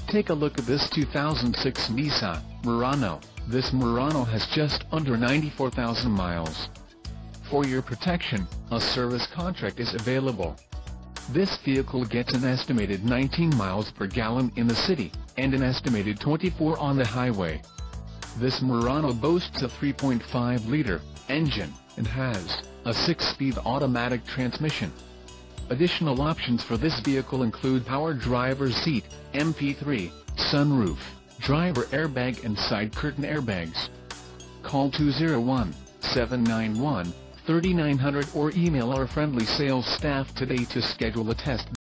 Take a look at this 2006 Nissan Murano. This Murano has just under 94,000 miles. For your protection, a service contract is available. This vehicle gets an estimated 19 miles per gallon in the city, and an estimated 24 on the highway. This Murano boasts a 3.5-liter engine, and has a 6-speed automatic transmission. Additional options for this vehicle include power driver's seat, MP3, sunroof, driver airbag and side curtain airbags. Call 201-791-3900 or email our friendly sales staff today to schedule a test